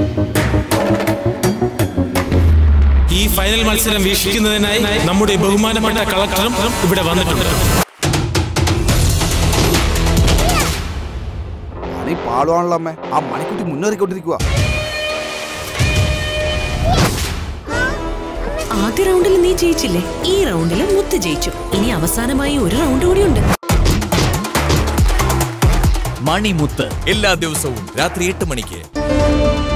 ഈ ഫൈനൽ മത്സരം വീക്ഷിക്കുന്നതിനായി നമ്മുടെ ബഹുമാനപ്പെട്ട കളക്ടറും ഇവിടെ വന്നിട്ടുണ്ട്. പാടുവാണല്ലോ അമ്മേ, ആ മണിക്കുട്ടി മുന്നേറിക്കൊണ്ടിരിക്കുക. ആദ്യ റൗണ്ടിൽ നീ ജയിച്ചില്ലേ, ഈ റൗണ്ടിലും മുത്ത് ജയിച്ചു. ഇനി അവസാനമായി ഒരു റൗണ്ട് കൂടിയുണ്ട്. മണിമുത്ത് എല്ലാ ദിവസവും രാത്രി 8 മണിക്ക്.